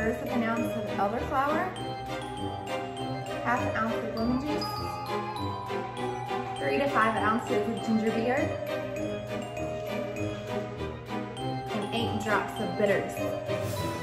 1/4 of an ounce of elderflower, 1/2 ounce of lemon juice, 3 to 5 ounces of ginger beer, and 8 drops of bitters.